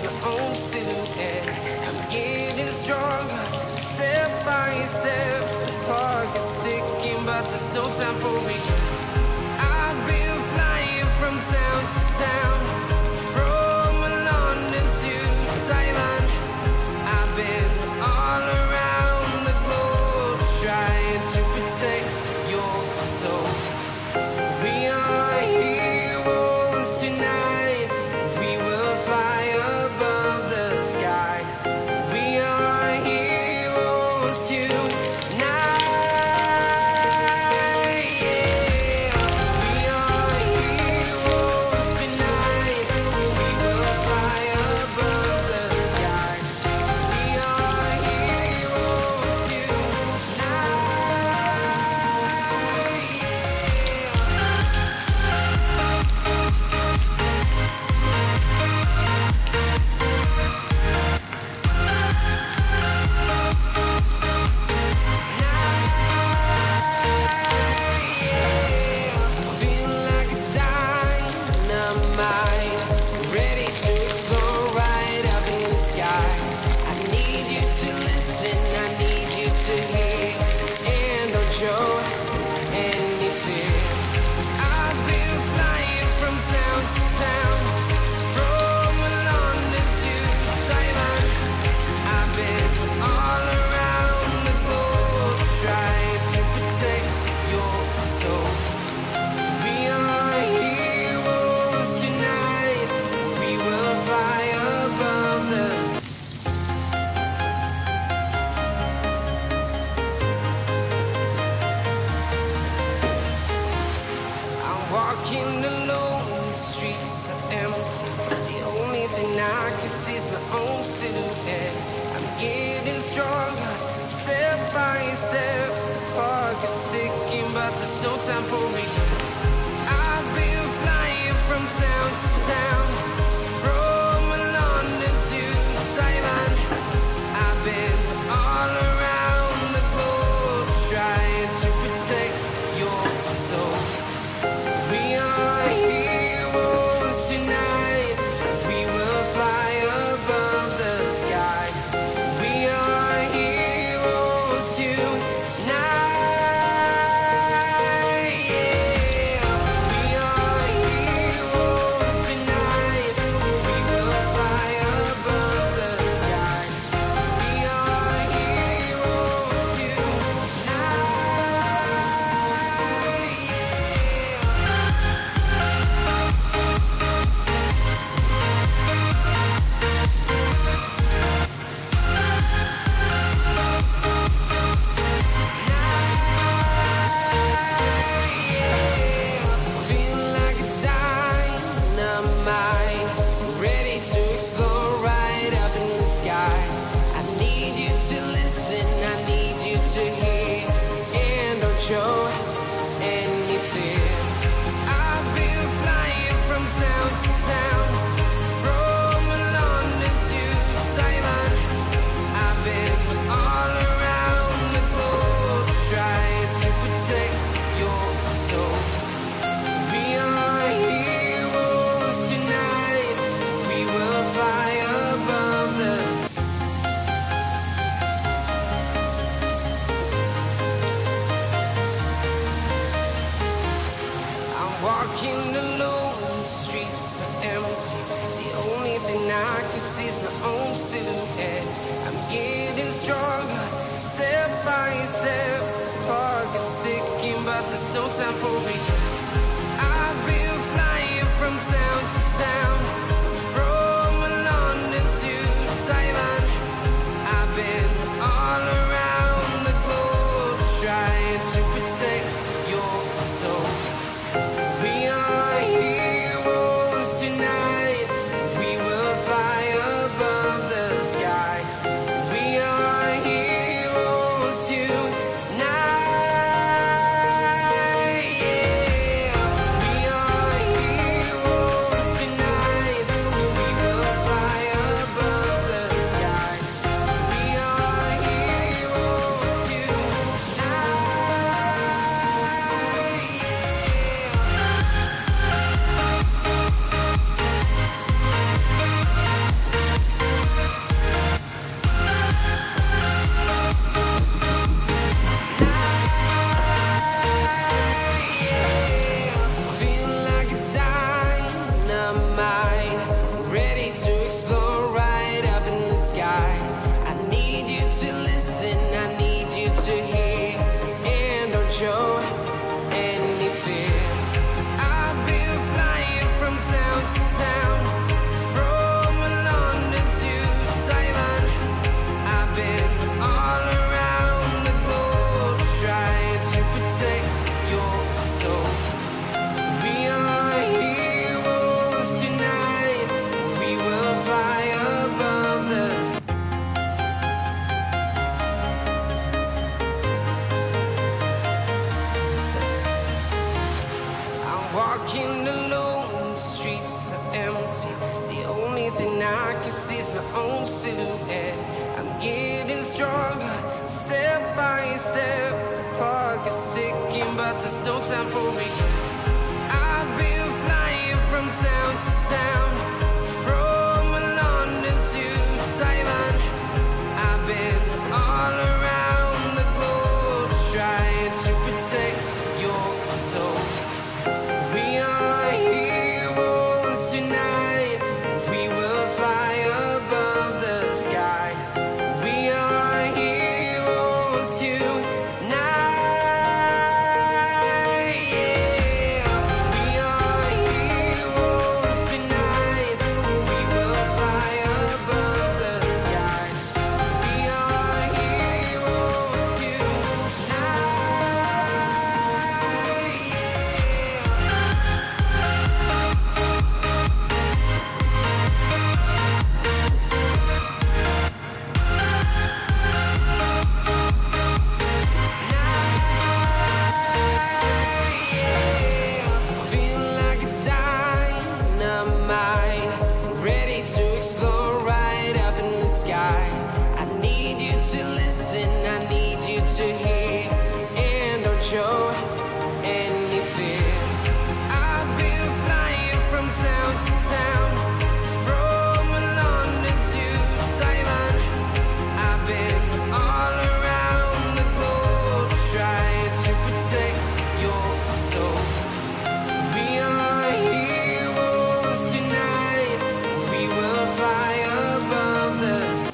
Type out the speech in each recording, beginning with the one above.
my own silhouette. I'm getting stronger, step by step. The clock is ticking, but there's no time for regrets. I've been flying from town to town, from London to Taiwan. I've been all around the globe trying to protect your soul. We are heroes tonight. We will fly above the sky. We are heroes tonight. Yeah. We are heroes tonight. We will fly above the sky. We are heroes tonight. Feel like a dynamite, ready to explode right up in the sky. I need you to listen, I need you to hear, and don't show any fear. I've been flying from town to town, from London to Taiwan. I've been all around the globe trying to protect your soul. We are heroes tonight. We will fly above the sky. I'm walking alone, the streets are empty. The only thing I can see is my own silhouette. I'm getting stronger, step by step. The clock is ticking, but there's no time for regrets. I've been flying from town to town, from London to Taiwan. I've been all around the globe trying to protect your soul. We are heroes tonight. We will fly above the sky. We are heroes tonight. Yeah. We are heroes tonight. We will fly above the sky. We are heroes tonight. Feel like a dynamite, ready to explode right up in the sky. I need you to listen, I need you to hear, and don't show any fear. I've been flying from town to town, from London to Taiwan. I've been all around the globe trying to protect your soul. We are heroes tonight. We will fly above the sky. I'm walking alone, the streets are empty. The only thing I can see is my own silhouette. I'm getting stronger, step by step. The clock is ticking, but there's no time for regrets. I've been flying from town to town, from London to Taiwan. I've been all around the globe trying to protect your soul. We are heroes tonight. We will fly above the sky. We are heroes tonight. Yeah. We are heroes tonight. my own silhouette. I'm getting stronger, step by step. The clock is ticking, but there's no time for regrets. I've been flying from town to town, from London to Taiwan. I've been all around the globe trying to protect your soul. We are heroes tonight. We will fly above the sky. We are heroes tonight. Yeah. We are heroes tonight. We will fly above the sky. We are heroes tonight. Feel like a dynamite, ready to explore right up in the sky. I need you to listen, I need you to hear, and don't show any fear. I've been flying from town to town, from London to Taiwan. I've been all around the globe trying to protect your soul. We are heroes tonight. We will fly above the sky.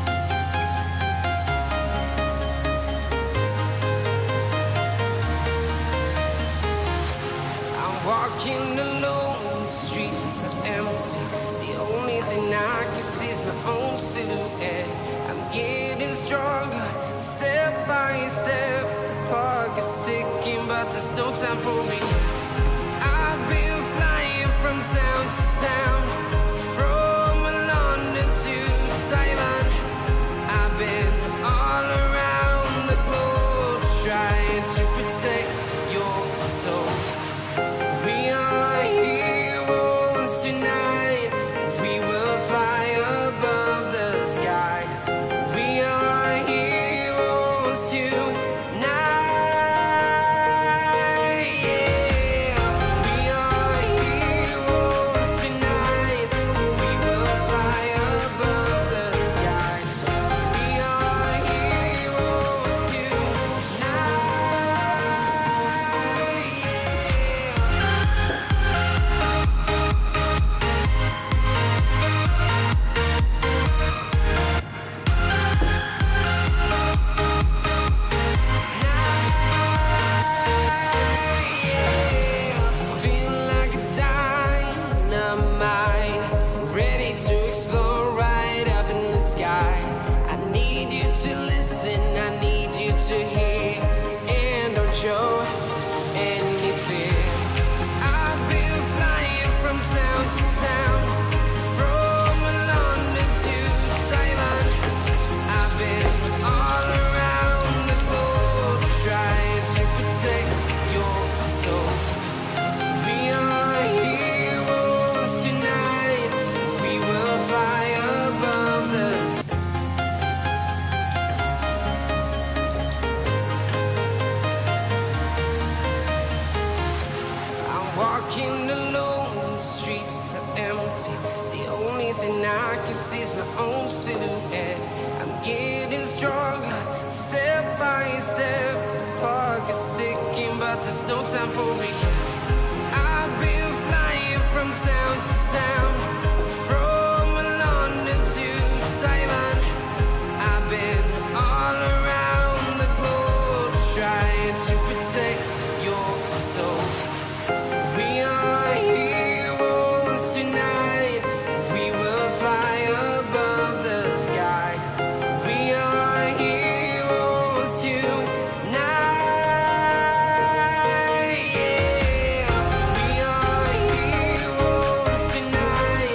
I'm walking alone, the streets are empty. The only thing I can see is my own silhouette. I'm getting stronger, step by step. The clock is ticking, but there's no time for regrets. I've been flying from town to town, from London to Taiwan. I've been all around the globe trying to protect your soul. We are heroes tonight. We will fly above the sky. We are heroes tonight. Yeah. We are heroes tonight. We will fly above the sky. We are heroes tonight. Feel like a dynamite, ready to explore right up in the sky. I need you to listen, I need you to hear, and don't show any fear. I've been flying from town to town, from London to Taiwan. I've been all around the globe trying to protect your soul. We are heroes tonight. We will fly above the sky. I'm walking alone, the streets are empty. The only thing I can see is my own silhouette. I'm getting stronger, step by step. The clock is ticking, but there's no time for regrets. I've been flying from town to town, from London to Taiwan. I've been all around the globe trying to protect your soul. We are heroes tonight. We will fly above the sky. We are heroes tonight. Yeah. We are heroes tonight.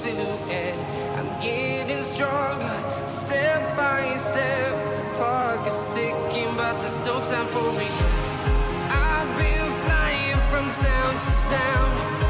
silhouette. I'm getting stronger, step by step. The clock is ticking, but there's no time for regrets. I've been flying from town to town,